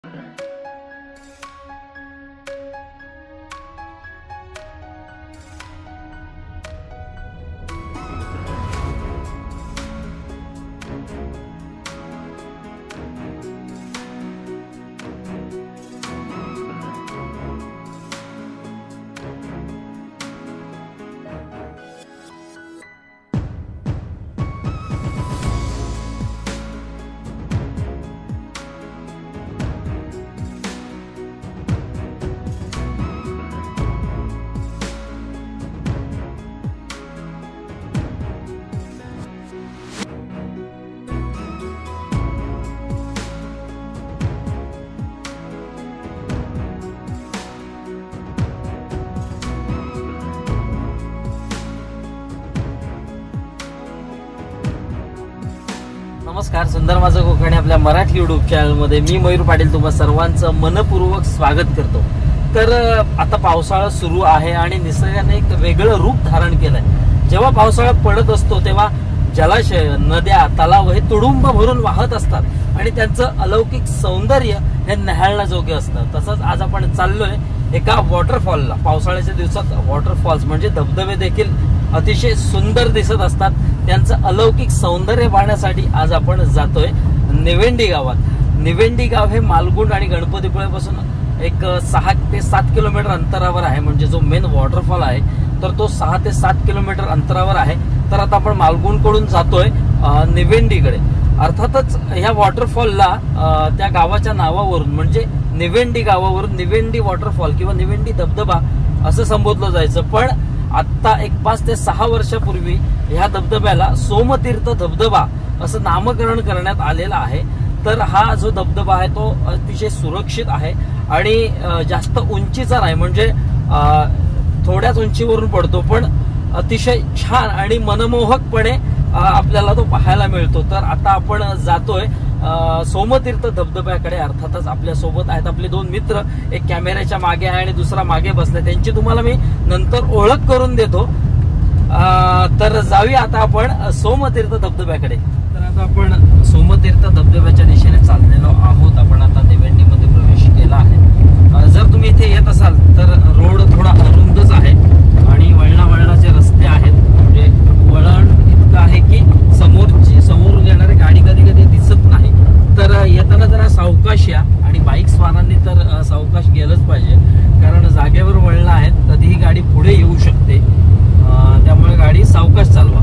नमस्कार, सुंदर माझं कोकण आपल्या मराठी युट्यूब चॅनलमध्ये मी मयूर पाटील तुम्हा सर्वांचं मनपूर्वक स्वागत करतो। तर आता पावसाळा सुरू आहे आणि निसर्गाने एक वेगळं रूप धारण केलंय। जेव्हा पावसाळा पडत असतो तेव्हा जलाशय, नद्या, तलाव हे तुडुंब भरून वाहत असतात आणि त्यांचं अलौकिक सौंदर्य हे न्याहाळण्याजोगे असतं। तसंच आज आपण चाललोय एका वॉटरफॉलला। पावसाळ्याच्या दिवसात वॉटरफॉल्स म्हणजे धबधबे देखील अतिशय सुंदर दिसत असतात। त्यांचं अलौकिक सौंदर्य पाहण्यासाठी आज आपण जातोय निवेंडी गावात। निवेंडी गाव हे मालगुंड आणि गणपतीपुळेपासून एक 6 ते 7 किलोमीटर अंतरावर आहे। म्हणजे जो मेन वॉटरफॉल आहे तर तो 6 ते 7 किलोमीटर अंतरावर आहे। तर आता आपण मालगुंड कडून जातोय निवेंडीकडे। अर्थातच ह्या वॉटरफॉलला त्या गावाच्या नावावरून म्हणजे निवेंडी गावावरून निवेंडी वॉटरफॉल किंवा निवेंडी धबधबा असं संबोधलं जायचं। पण आता एक 5 ते 6 वर्षापूर्वी ह्या धबधब्याला सोमतीर्थ धबधबा असं नामकरण करण्यात आलेलं आहे। तर हा जो धबधबा आहे तो अतिशय सुरक्षित आहे आणि जास्त उंचीचा नाही, म्हणजे थोड्याच उंचीवरून पडतो, पण अतिशय छान आणि मनमोहकपणे आपल्याला तो पाहायला मिळतो। तर आता आपण जातोय सोमतीर्थ धबधब्याकडे। अर्थातच आपल्या सोबत आहेत आपले 2 मित्र, एक कॅमेऱ्याच्या मागे आहे आणि दुसरा मागे बसलाय। त्यांची तुम्हाला मी नंतर ओळख करून देतो। तर जाऊया आता आपण सोमतीर्थ धबधब्याकडे। तर आता आपण सोमतीर्थ धबधब्याच्या दिशेने चाललेलो आहोत। आपण आता निवेंडीमध्ये प्रवेश केला आहे। जर तुम्ही इथे येत असाल तर रोड थोडा अरुंदच आहे आणि वळणाचे रस्ते आहेत। म्हणजे वळण इतकं आहे की समोर येणारी गाडी कधी कधी दिसत नाही। तर येताना जरा सावकाश या आणि बाईक स्वारांनी तर सावकाश गेलंच पाहिजे, कारण जागेवर वळण आहेत, कधीही गाडी पुढे येऊ शकते, त्यामुळे गाडी सावकाश चालवा।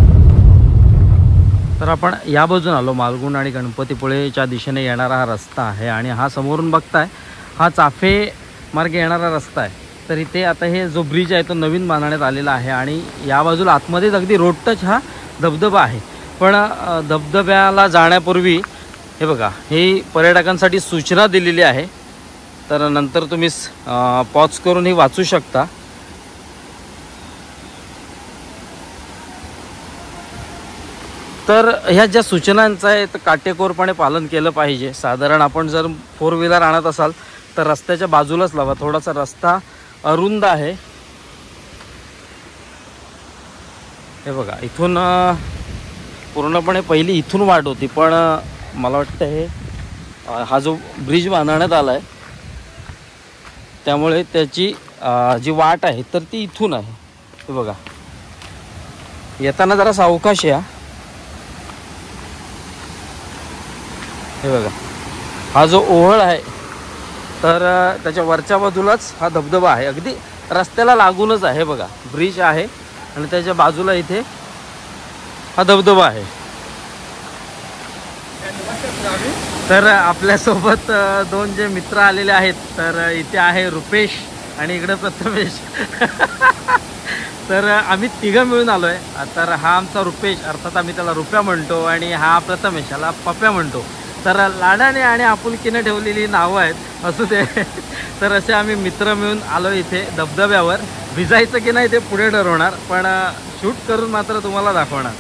तर आपण या बाजून आलो, मालगुंड आणि गणपतीपुळेच्या दिशेने येणारा हा रस्ता आहे आणि हा समोरून बघताय हा चाफे मार्गे येणारा रस्ता आहे। तर इथे आता हे जो ब्रिज आहे तो नवीन बांधण्यात आलेला आहे आणि या बाजूला आतमध्येच अगदी रोड टच हा धबधबा आहे। पण धबधब्याला जाण्यापूर्वी हे बघा, ही पर्यटकांसाठी सूचना दिलेली आहे, तर नंतर तुम्ही पॉज करून ही वाचू शकता। तर ह्या ज्या सूचनांचं आहे तर काटेकोरपणे पालन केलं पाहिजे। साधारण आपण जर 4 व्हीलर आणत असाल तर रस्त्याच्या बाजूलाच लावा, थोडासा रस्ता अरुंद आहे। हे बघा, इथून पूर्णपणे पहिली इथून वाट होती, पण मला वाटतं हे हा जो ब्रिज बांधण्यात आला आहे त्यामुळे त्याची जी वाट आहे तर ती इथून आहे। हे बघा, येताना जरा सावकाश या। हे बघा, हा जो ओहळ आहे तर त्याच्या वरच्या बाजूलाच हा धबधबा आहे, अगदी रस्त्याला लागूनच आहे। बघा, ब्रिज आहे आणि त्याच्या बाजूला इथे हा धबधबा आहे। तर आपल्यासोबत 2 जे मित्र आलेले आहेत, तर इथे आहे रुपेश आणि इकडे प्रथमेश। तर आम्ही 3 मिळून आलोय। तर हा आमचा रुपेश, अर्थात आम्ही त्याला रुप्या म्हणतो, आणि हा प्रथमेश, याला पप्या म्हणतो। तर लाडाने आणि आपुलकीने ठेवलेली नावं आहेत, असू दे। तर असे आम्ही मित्र मिळून आलो इथे धबधब्यावर। भिजायचं की नाही ते पुढे ठरवणार, पण शूट करून मात्र तुम्हाला दाखवणार।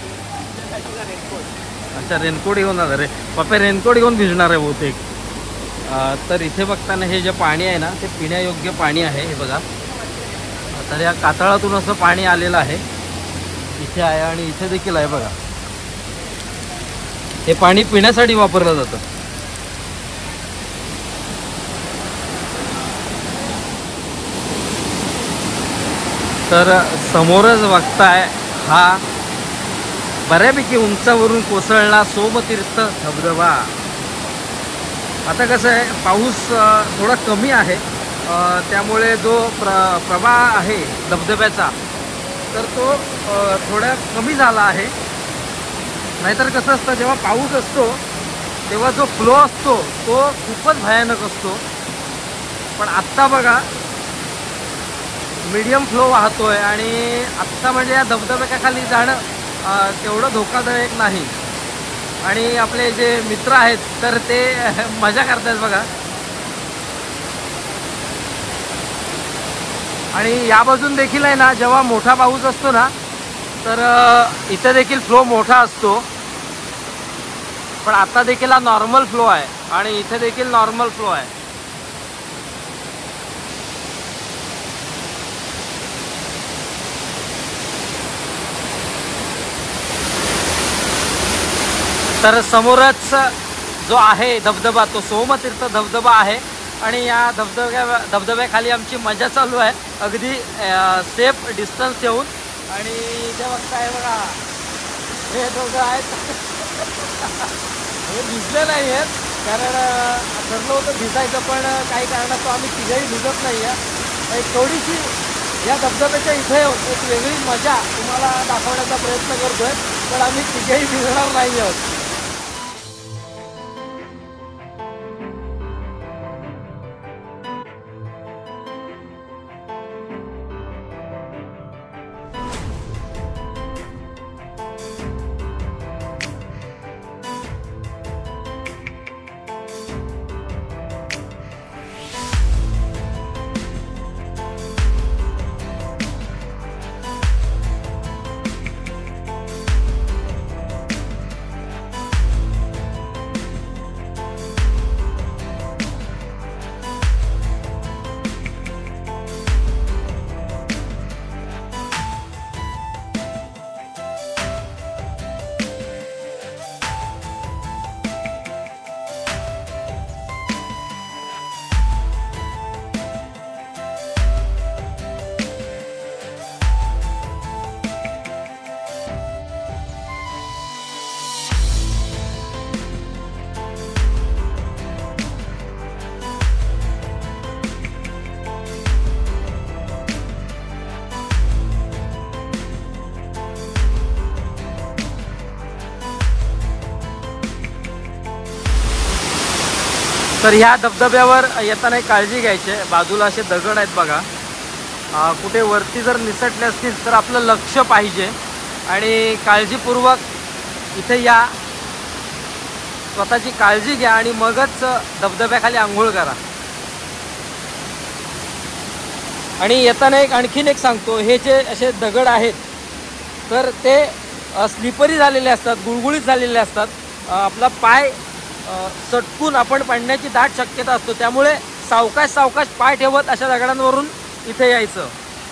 अच्छा, रेनकोट घेऊन आला रे पप्पा, रेनकोट घेऊन भिजणार आहे बहुतेक। तर इथे बघताना हे जे पाणी आहे ना ते पिण्यायोग्य पाणी आहे। हे बघा, तर या कातळातून असं पाणी आलेलं आहे, इथे आहे आणि इथे देखील आहे। बघा, हे पाणी पिण्यासाठी वापरलं जातं। तर समोरच बघताय हा बऱ्यापैकी उंचावरून कोसळला सोमतीर्थ धबधबा। आता कसं आहे, पाऊस थोडा कमी आहे, त्यामुळे जो प्रवाह आहे धबधब्याचा तर तो थोडा कमी झाला आहे। नाहीतर कसं असतं, जेव्हा पाऊस असतो तेव्हा जो फ्लो असतो तो खूपच भयानक असतो। पण आत्ता बघा मीडियम फ्लो वाहतोय आणि आत्ता म्हणजे या धबधब्याच्या खाली जाणं तेवढं धोकादायक नाही। आणि आपले जे मित्र आहेत तर ते मजा करतायत बघा। आणि या बाजून देखील आहे ना, जेव्हा मोठा पाऊस असतो ना तर इथे देखील फ्लो मोठा असतो, पण आता देखील हा नॉर्मल फ्लो आहे आणि इथे देखील नॉर्मल फ्लो आहे। तर समोरच जो आहे धबधबा तो सोमतीर्थ धबधबा आहे आणि या धबधब्याखाली आमची मजा चालू आहे, अगदी सेफ डिस्टन्स ठेवून। आणि इथे बघताय बघा हे दोघं आहेत हे भिजले नाही आहेत, कारण ठरलं होतं भिजायचं पण काही कारणास्तव आम्ही तिघही भिजत नाही आहे। एक थोडीशी या धबधब्याच्या इथे एक वेगळी मजा तुम्हाला दाखवण्याचा प्रयत्न करतोय, पण आम्ही तिघही भिजणार नाही आहोत। तर ह्या धबधब्यावर येताना काळजी घ्यायची आहे, बाजूला असे दगड आहेत बघा, कुठे वरती जर निसटले असतील तर आपलं लक्ष पाहिजे आणि काळजीपूर्वक इथे या, स्वतःची काळजी घ्या आणि मगच धबधब्याखाली आंघोळ करा। आणि येताना आणखीन एक सांगतो, हे जे असे दगड आहेत तर ते स्लिपरी झालेले असतात, गुळगुळीत झालेले असतात, आपला पाय सटकून आपण पडण्याची दाट शक्यता असतो, त्यामुळे सावकाश सावकाश पाय ठेवत अशा दगडांवरून इथे यायचं।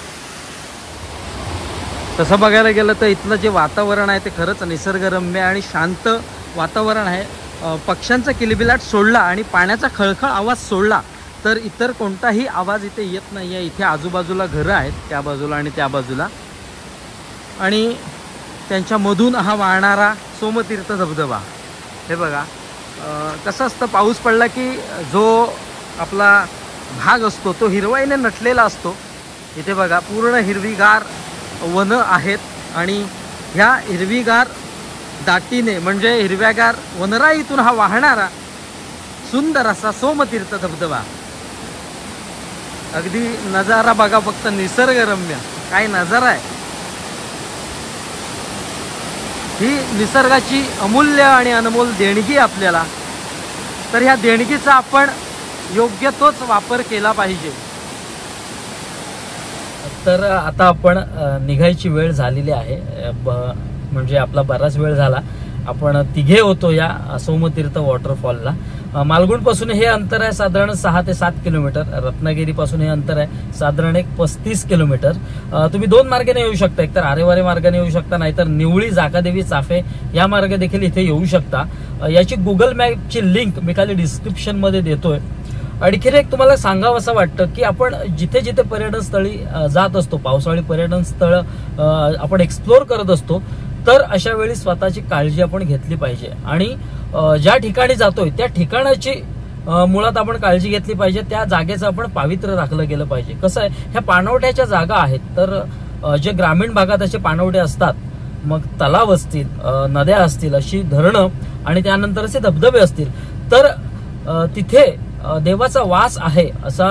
तसं बघायला गेलं तर इथलं जे वातावरण आहे ते खरंच निसर्गरम्य आणि शांत वातावरण आहे। पक्ष्यांचा किलबिलाट सोडला आणि पाण्याचा खळखळ आवाज सोडला तर इतर कोणताही आवाज इथे येत नाही आहे। इथे आजूबाजूला घरं आहेत, त्या बाजूला आणि त्या बाजूला, आणि त्यांच्यामधून हा वाहणारा सोमतीर्थ धबधबा। हे बघा कसं असतं, पाऊस पडला की जो आपला भाग असतो तो हिरवाईने नटलेला असतो। इथे बघा पूर्ण हिरवीगार वनं आहेत आणि ह्या हिरवीगार दाटीने म्हणजे हिरव्यागार वनराईतून हा वाहणारा सुंदर असा सोमतीर्थ धबधबा। अगदी नजारा बघा, फक्त निसर्गरम्य काय नजारा आहे। ही निसर्गाची अमूल्य आणि अनमोल देणगी आपल्याला, तर ह्या देणगीचा आपण योग्य तोच वापर केला पाहिजे। तर आता आपण निघायची वेळ झालेली आहे, म्हणजे आपला बराच वेळ झाला। आपण तिघे होतो या सोमतीर्थ वॉटरफॉलला। मालगुणपासून हे अंतर आहे साधारण 6 ते 7 किलोमीटर, रत्नागिरीपासून हे अंतर आहे साधारण 35 किलोमीटर। तुम्ही दोन मार्गाने येऊ शकता, एकतर आरेवारे मार्गाने येऊ शकता, नाहीतर निवळी जाकादेवी चाफे या मार्ग देखील इथे येऊ शकता। याची गुगल मॅपची लिंक मी खाली डिस्क्रिप्शन मध्ये देतोय। आणखीन एक तुम्हाला सांगावं असं वाटतं की आपण जिथे जिथे पर्यटन स्थळी जात असतो, पावसाळी पर्यटन स्थळ आपण एक्सप्लोर करत असतो, तर अशा वेळी स्वतःची काळजी आपण घेतली पाहिजे. आणि ज्या ठिकाणी जातोय त्या ठिकाणाची मुळात आपण काळजी घेतली पाहिजे. त्या जागेचं आपण पावित्र्य राखलं गेलं पाहिजे. कसं आहे, ह्या पाणवठ्याच्या जागा आहेत, तर जे ग्रामीण भागात असे पाणवठे असतात, मग तलाव असतील, नद्या असतील, अशी धरणं आणि त्यानंतर असे धबधबे असतील, तर तिथे देवाचा वास आहे असा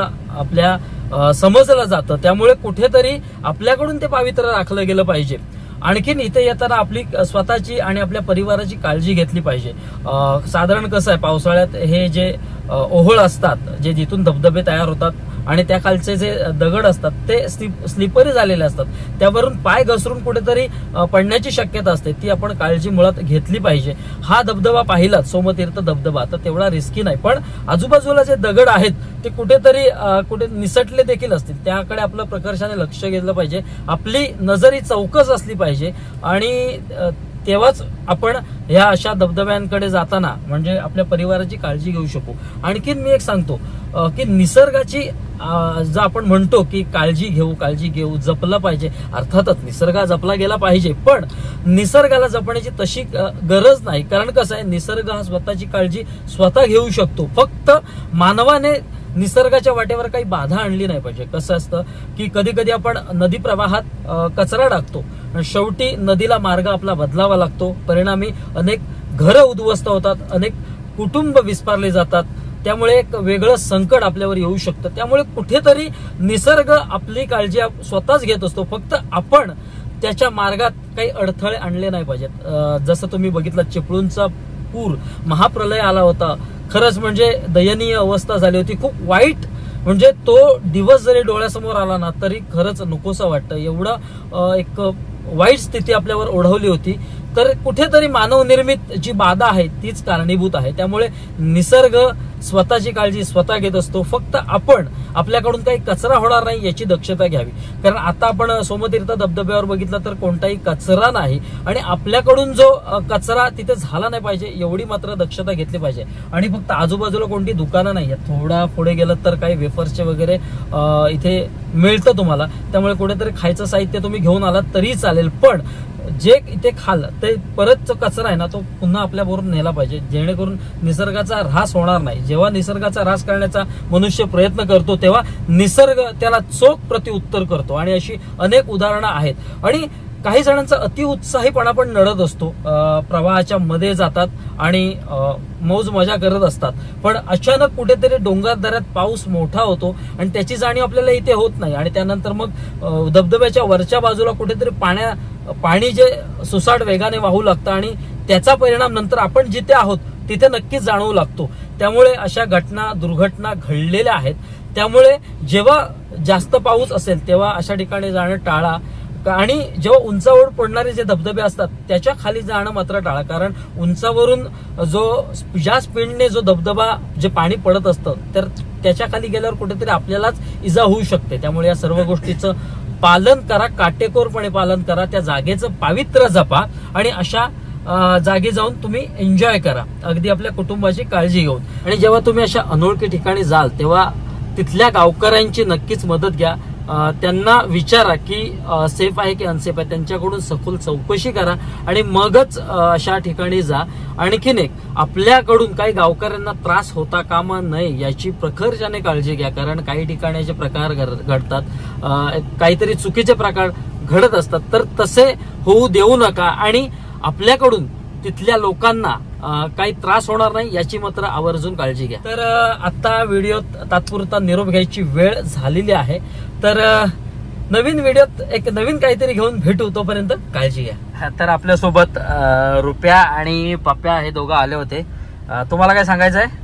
आपल्या समजलं जातं. त्यामुळे कुठेतरी आपल्याकडून ते पावित्र्य राखलं गेलं पाहिजे. आणखीन इथे येताना आपली स्वतःची आणि आपल्या परिवाराची काळजी घेतली पाहिजे. साधारण कसं आहे, पावसाळ्यात हे जे ओहोळ असतात, जे जिथून धबधबे तयार होतात आणि त्या खालचे जे दगड असतात ते स्लिपरी झालेले असतात, त्यावरून पाय घसरून कुठेतरी पडण्याची शक्यता असते. ती आपण काळजी मुळात घेतली पाहिजे. हा धबधबा पाहिलात, सोमतीर्थ धबधबा, तर तेवढा रिस्की नाही, पण आजूबाजूला जे दगड आहेत ते कुठेतरी कुठे निसटले देखील असतील, त्याकडे आपलं प्रकर्षाने लक्ष घेतलं पाहिजे. आपली नजर ही चौकस असली पाहिजे आणि तेव्हाच आपण ह्या अशा धबधब्यांकडे जाताना म्हणजे आपल्या परिवाराची काळजी घेऊ शकू. आणखीन मी एक सांगतो की निसर्गाची जर आपण म्हणतो की काळजी घेऊ, जपलं पाहिजे, अर्थातच निसर्ग जपला गेला पाहिजे, पण निसर्गाला जपण्याची तशी गरज नाही. कारण कसं आहे, निसर्ग हा स्वतःची काळजी स्वतः घेऊ शकतो. फक्त मानवाने निसर्गाच्या वाटेवर काही बाधा आणली नाही पाहिजे. कसं असतं की कधी कधी आपण नदी प्रवाहात कचरा टाकतो, शेवटी नदीला मार्ग आपला बदलावा लागतो. परिणामी अनेक घरं उद्ध्वस्त होतात, अनेक कुटुंब विस्पारले जातात. त्यामुळे एक वेगळं संकट आपल्यावर येऊ शकतं. त्यामुळे कुठेतरी निसर्ग आपली काळजी स्वतःच घेत असतो, फक्त आपण त्याच्या मार्गात काही अडथळे आणले नाही पाहिजेत. जसं तुम्ही बघितलं, चिपळूणचा पूर, महाप्रलय आला होता. खरंच म्हणजे दयनीय अवस्था झाली होती, खूप वाईट. म्हणजे तो दिवस जरी डोळ्यासमोर आला ना तरी खरंच नकोसं वाटतं. एवढं एक वाईट स्थिती आपल्यावर ओढवली होती. तर कुठेतरी मानवनिर्मित जी बाधा आहे तीच कारणीभूत आहे. त्यामुळे निसर्ग स्वतःची काळजी स्वतः घेत असतो, फक्त आपण आपल्याकडून काही कचरा होणार नाही याची दक्षता घ्यावी. कारण आता आपण सोमतीर्थ धबधब्यावर बघितलं तर कोणताही कचरा नाही आणि आपल्याकडून जो कचरा तिथे झाला नाही पाहिजे एवढी मात्र दक्षता घेतली पाहिजे. आणि फक्त आजूबाजूला कोणती दुकानं नाही आहेत, थोडा पुढे गेलं तर काही वेफर्सचे वगैरे इथे मिळतं तुम्हाला. त्यामुळे कुठेतरी खायचं साहित्य तुम्ही घेऊन आलात तरी चालेल, पण जे इथे खाल ते परत जो कचरा आहे ना तो पुन्हा आपल्याबरोबर नेला पाहिजे, जेणेकरून निसर्गाचा ऱ्हास होणार नाही. जेव्हा निसर्गाचा ऱ्हास करण्याचा मनुष्य प्रयत्न करतो तेव्हा निसर्ग त्याला चोख प्रत्युत्तर करतो. आणि अशी अनेक उदाहरणं आहेत. आणि काही जणांचा अतिउत्साहीपणा पण नडत असतो, प्रवाहाच्या मध्ये जातात आणि मौज मजा करत असतात, पण अचानक कुठेतरी डोंगर दऱ्यात पाऊस मोठा होतो आणि त्याची जाणीव आपल्याला इथे होत नाही. आणि त्यानंतर मग धबधब्याच्या वरच्या बाजूला कुठेतरी पाणी जे सुसाट वेगाने वाहू लागतं आणि त्याचा परिणाम नंतर आपण जिथे आहोत तिथे नक्कीच जाणवू लागतो. त्यामुळे अशा दुर्घटना घडलेल्या आहेत. त्यामुळे जेव्हा जास्त पाऊस असेल तेव्हा अशा ठिकाणी जाणं टाळा. आणि जेव्हा उंचावर पडणारे जे धबधबे असतात त्याच्या खाली जाणं मात्र टाळा. कारण उंचावरून ज्या स्पीडने जो धबधबा जे पाणी पडत असतं तर त्याच्या खाली गेल्यावर कुठेतरी आपल्यालाच इजा होऊ शकते. त्यामुळे या सर्व गोष्टीचं पालन करा, काटेकोरपणे पालन करा, त्या जागेचं पावित्र्य जपा आणि अशा जागी जाऊन तुम्ही एन्जॉय करा, अगदी आपल्या कुटुंबाची काळजी घेऊन. आणि जेव्हा तुम्ही अशा अनोळखी ठिकाणी जाल तेव्हा तिथल्या गावकऱ्यांची नक्कीच मदत घ्या. त्यांना विचारा की सेफ आहे की अनसेफ आहे, त्यांच्याकडून सखोल चौकशी करा आणि मगच अशा ठिकाणी जा. आणखीन एक, आपल्याकडून काही गावकऱ्यांना त्रास होता कामा नये याची प्रखरपणे काळजी घ्या. कारण काही ठिकाणी प्रकार घडतात, काहीतरी चुकीचे प्रकार घडत असतात, तर तसे होऊ देऊ नका आणि आपल्याकडून तिथल्या लोकांना काही त्रास होणार नाही याची मात्र आवर्जून काळजी घ्या. तर आता व्हिडिओत तात्पुरता निरोप घ्यायची वेळ झालेली आहे. तर नवीन व्हिडिओत एक नवीन काहीतरी घेऊन भेटू, तोपर्यंत काळजी घ्या. तर आपल्यासोबत रुप्या आणि पप्या हे दोघं आले होते. तुम्हाला काय सांगायचं आहे?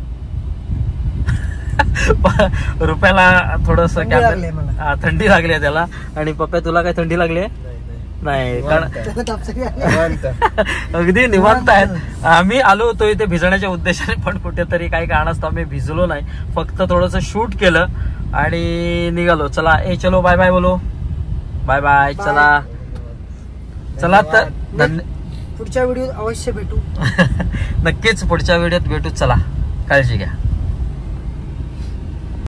रुप्याला थोडस थंडी लागली आहे त्याला, आणि पप्या तुला काय थंडी लागली आहे? नाही, कारण अगदी निवांत आहेत. आम्ही आलो होतो इथे भिजण्याच्या उद्देशाने, पण कुठेतरी काही कारणास्तव आम्ही भिजलो नाही, फक्त थोडंसं शूट केलं आणि निघालो. चला चलो बाय बाय बोलो, बाय बाय. चला तर पुढच्या व्हिडिओत अवश्य भेटू. नक्कीच पुढच्या व्हिडिओत भेटू. चला, काळजी घ्या.